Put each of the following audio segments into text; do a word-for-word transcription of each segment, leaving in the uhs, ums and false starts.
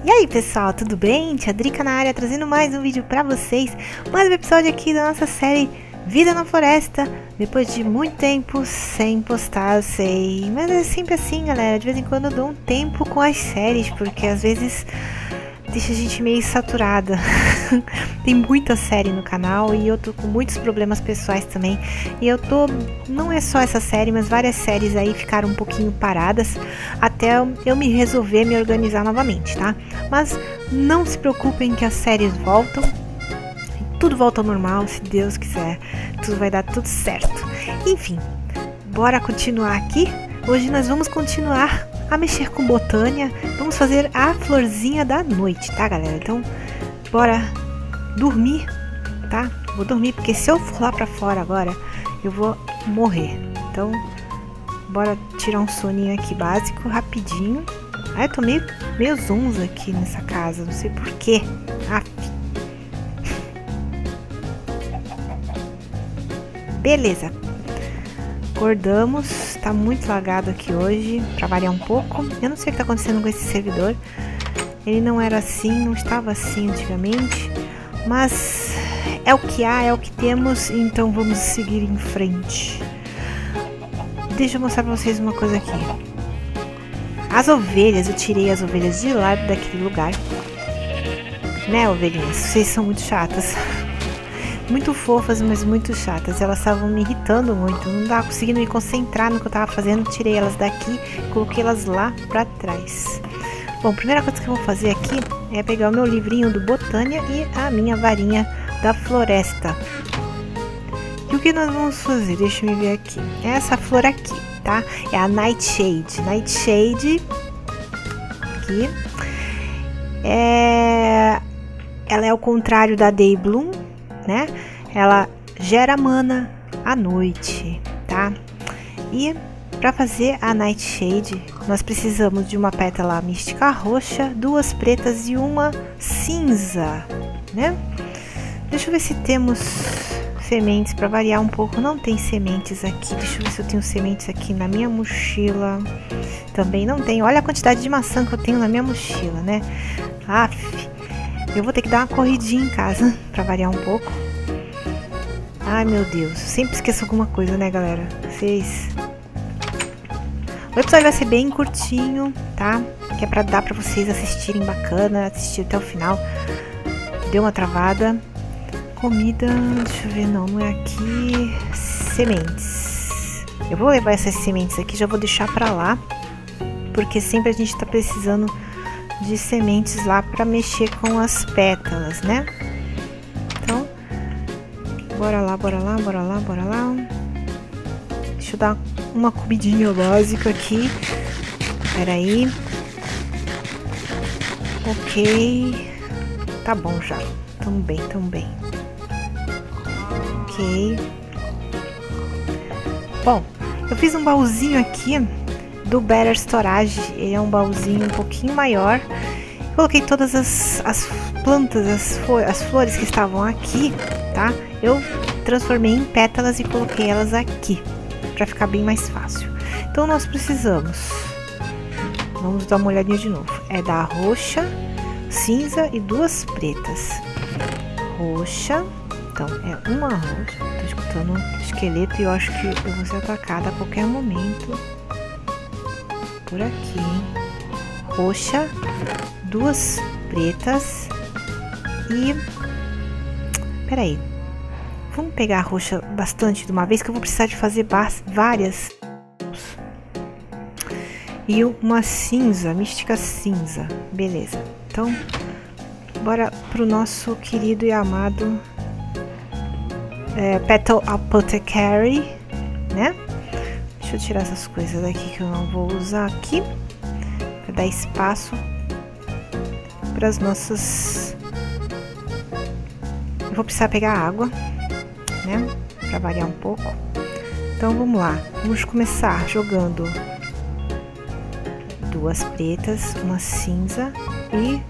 E aí pessoal, tudo bem? Tia Drica na área, trazendo mais um vídeo pra vocês. Mais um episódio aqui da nossa série Vida na Floresta. Depois de muito tempo sem postar, eu sei. Mas é sempre assim, galera. De vez em quando eu dou um tempo com as séries, porque às vezes deixa a gente meio saturada. Tem muita série no canal e eu tô com muitos problemas pessoais também. E eu tô... não é só essa série, mas várias séries aí ficaram um pouquinho paradas até eu me resolver me organizar novamente, tá? Mas não se preocupem que as séries voltam. Tudo volta ao normal, se Deus quiser. Tudo vai dar tudo certo. Enfim, bora continuar aqui. Hoje nós vamos continuar a mexer com botânia. Vamos fazer a florzinha da noite, tá, galera? Então, bora dormir, tá? Vou dormir, porque se eu for lá pra fora agora, eu vou morrer. Então, bora tirar um soninho aqui básico, rapidinho. Ah, eu tô meio, meio zonza aqui nessa casa, não sei porquê. Ah, beleza. Acordamos, tá muito lagado aqui hoje, pra variar um pouco. Eu não sei o que tá acontecendo com esse servidor. Ele não era assim, não estava assim antigamente. Mas é o que há, é o que temos, então vamos seguir em frente. Deixa eu mostrar pra vocês uma coisa aqui. As ovelhas, eu tirei as ovelhas de lá daquele lugar. Né, ovelhinhas? Vocês são muito chatas. Muito fofas, mas muito chatas. Elas estavam me irritando muito. Não estava conseguindo me concentrar no que eu estava fazendo. Tirei elas daqui e coloquei elas lá pra trás. Bom, a primeira coisa que eu vou fazer aqui é pegar o meu livrinho do Botânia e a minha varinha da floresta. E o que nós vamos fazer? Deixa eu ver aqui. É essa flor aqui, tá? É a Nightshade. Nightshade. Aqui. É... Ela é o contrário da Daybloom, né? Ela gera mana à noite, tá? E para fazer a Nightshade, nós precisamos de uma pétala mística roxa, duas pretas e uma cinza, né? Deixa eu ver se temos sementes para variar um pouco. Não tem sementes aqui. Deixa eu ver se eu tenho sementes aqui na minha mochila. Também não tenho. Olha a quantidade de maçã que eu tenho na minha mochila, né? Aff. Eu vou ter que dar uma corridinha em casa para variar um pouco. Ai, meu Deus. Sempre esqueço alguma coisa, né, galera? Vocês... O episódio vai ser bem curtinho, tá? Que é pra dar pra vocês assistirem bacana, assistir até o final. Deu uma travada. Comida... Deixa eu ver, não, não é aqui. Sementes. Eu vou levar essas sementes aqui, já vou deixar pra lá. Porque sempre a gente tá precisando de sementes lá para mexer com as pétalas, né? Então, bora lá, bora lá, bora lá, bora lá. Deixa eu dar uma comidinha básica aqui. Pera aí. Ok. Tá bom já. Tamo bem, tamo bem. Ok. Bom, eu fiz um baúzinho aqui do Better Storage. Ele é um baúzinho um pouquinho maior. Coloquei todas as, as plantas, as, as flores que estavam aqui, tá? Eu transformei em pétalas e coloquei elas aqui, para ficar bem mais fácil. Então nós precisamos, vamos dar uma olhadinha de novo, é da roxa, cinza e duas pretas. Roxa, então é uma roxa. Tô escutando um esqueleto e eu acho que eu vou ser atacada a qualquer momento. Por aqui, hein? Roxa, duas pretas e... Peraí, vamos pegar a roxa bastante de uma vez, que eu vou precisar de fazer várias. E uma cinza, mística cinza, beleza. Então, bora pro nosso querido e amado é, Petal Apothecary, né? Deixa eu tirar essas coisas daqui que eu não vou usar aqui, para dar espaço para as nossas... Eu vou precisar pegar água, né, para variar um pouco. Então vamos lá, vamos começar jogando duas pretas, uma cinza e...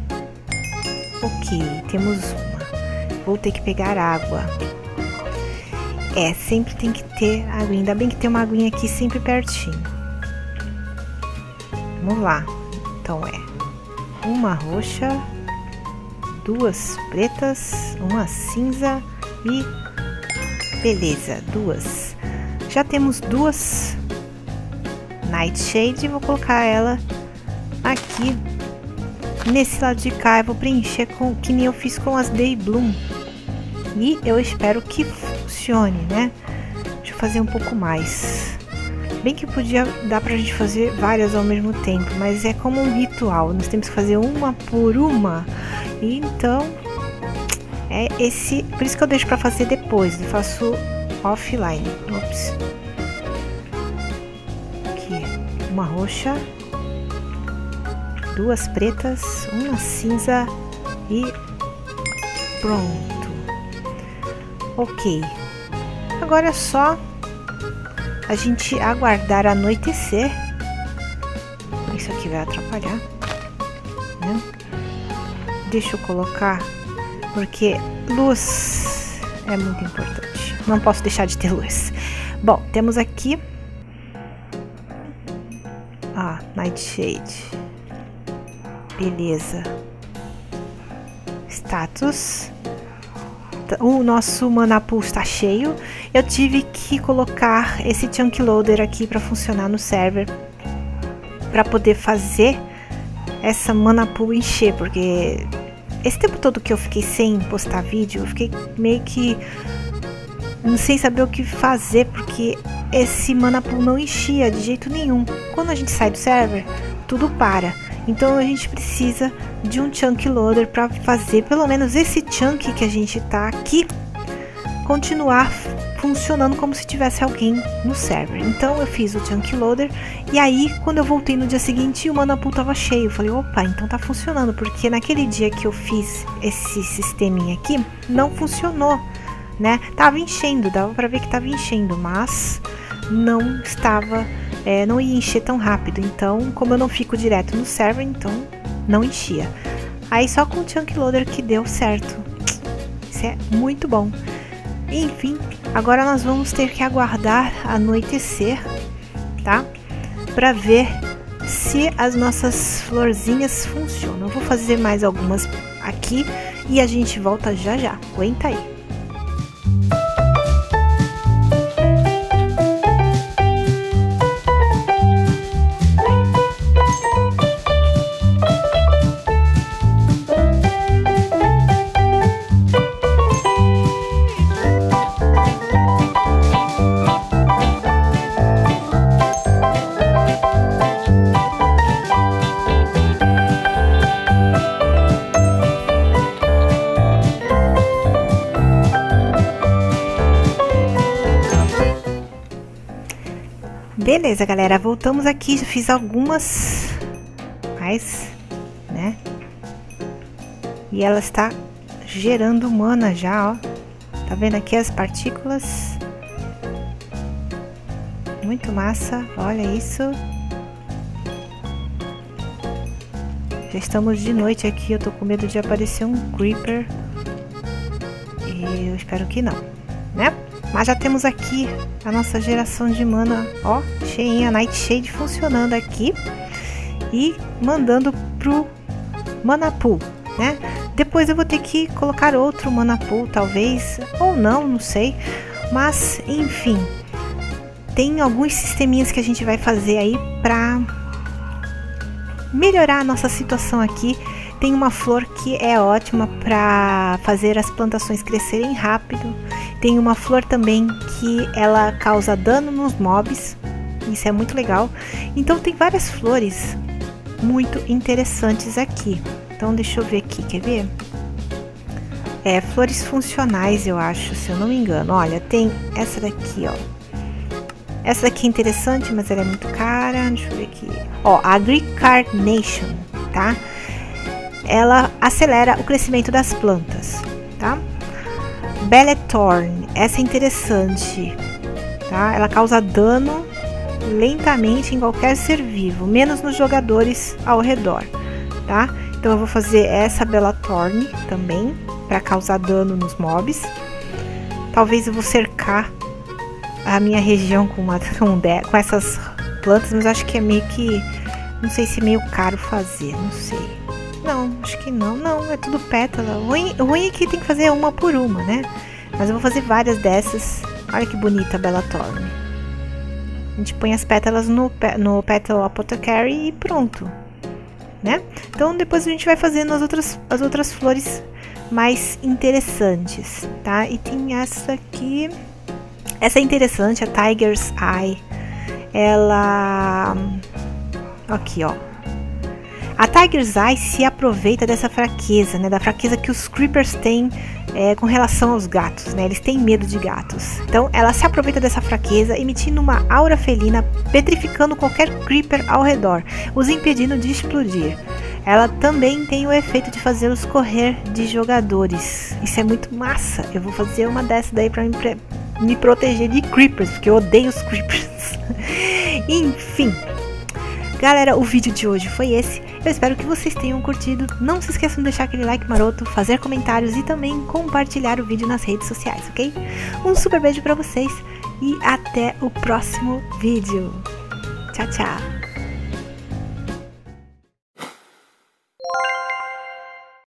Ok, temos uma. Vou ter que pegar água. É, sempre tem que ter água. Ainda bem que tem uma aguinha aqui sempre pertinho. Vamos lá. Então é uma roxa, duas pretas, uma cinza e beleza, duas. Já temos duas Nightshade, vou colocar ela aqui nesse lado de cá. Eu vou preencher com que nem eu fiz com as Daybloom e eu espero que funcione, né? Deixa eu fazer um pouco mais. Bem que podia dar pra gente fazer várias ao mesmo tempo, mas é como um ritual, nós temos que fazer uma por uma. E então é esse, por isso que eu deixo pra fazer depois, eu faço offline. Ops. Aqui, uma roxa, duas pretas, uma cinza e pronto. Ok, agora é só a gente aguardar anoitecer. Isso aqui vai atrapalhar, né? Deixa eu colocar, porque luz é muito importante, não posso deixar de ter luz. Bom, temos aqui a Nightshade, beleza. Status, o nosso mana pool está cheio. Eu tive que colocar esse chunk loader aqui para funcionar no server, para poder fazer essa mana pool encher, porque esse tempo todo que eu fiquei sem postar vídeo, eu fiquei meio que sem saber o que fazer, porque esse mana pool não enchia de jeito nenhum. Quando a gente sai do server, tudo para. Então a gente precisa de um chunk loader para fazer pelo menos esse chunk que a gente tá aqui continuar funcionando como se tivesse alguém no server. Então eu fiz o chunk loader e aí quando eu voltei no dia seguinte o mana pool tava cheio. Eu falei, opa, então tá funcionando, porque naquele dia que eu fiz esse sisteminha aqui não funcionou, né? Tava enchendo, dava para ver que tava enchendo, mas não estava, é, não ia encher tão rápido. Então, como eu não fico direto no server, então não enchia. Aí só com o chunk loader que deu certo. Isso é muito bom. Enfim, agora nós vamos ter que aguardar anoitecer, tá? Para ver se as nossas florzinhas funcionam. Eu vou fazer mais algumas aqui e a gente volta já já. Aguenta aí. Beleza, galera, voltamos aqui, já fiz algumas mais, né? E ela está gerando mana já, ó. Tá vendo aqui as partículas? Muito massa, olha isso. Já estamos de noite aqui, eu tô com medo de aparecer um creeper. E eu espero que não, né? Mas já temos aqui a nossa geração de mana, ó, cheinha, Nightshade funcionando aqui e mandando pro mana pool, né? Depois eu vou ter que colocar outro mana pool, talvez, ou não, não sei. Mas, enfim, tem alguns sisteminhas que a gente vai fazer aí pra melhorar a nossa situação aqui. Tem uma flor que é ótima para fazer as plantações crescerem rápido. Tem uma flor também que ela causa dano nos mobs. Isso é muito legal. Então tem várias flores muito interessantes aqui. Então deixa eu ver aqui, quer ver? É, flores funcionais, eu acho, se eu não me engano. Olha, tem essa daqui, ó. Essa daqui é interessante, mas ela é muito cara. Deixa eu ver aqui. Ó, a Agricarnation, tá? Ela acelera o crescimento das plantas, tá? Belethorn, essa é interessante, tá? Ela causa dano lentamente em qualquer ser vivo, menos nos jogadores ao redor, tá? Então eu vou fazer essa Belethorn também, para causar dano nos mobs. Talvez eu vou cercar a minha região com, uma, com, com essas plantas, mas acho que é meio que... Não sei se é meio caro fazer, não sei. Acho que não, não, é tudo pétala. O ruim, o ruim é que tem que fazer uma por uma, né? Mas eu vou fazer várias dessas. Olha que bonita a Bella Thorne. A gente põe as pétalas no, no Petal Apothecary e pronto, né? Então depois a gente vai fazendo as outras, as outras flores mais interessantes, tá? E tem essa aqui. Essa é interessante, a Tiger's Eye. Ela... Aqui, ó. A Tiger's Eye se aproveita dessa fraqueza, né? Da fraqueza que os Creepers têm é, com relação aos gatos, né? Eles têm medo de gatos. Então, ela se aproveita dessa fraqueza, emitindo uma aura felina, petrificando qualquer Creeper ao redor, os impedindo de explodir. Ela também tem o efeito de fazê-los correr de jogadores. Isso é muito massa. Eu vou fazer uma dessa daí pra me, me proteger de Creepers, porque eu odeio os Creepers. Enfim. Galera, o vídeo de hoje foi esse. Eu espero que vocês tenham curtido. Não se esqueçam de deixar aquele like maroto, fazer comentários e também compartilhar o vídeo nas redes sociais, ok? Um super beijo pra vocês e até o próximo vídeo. Tchau, tchau!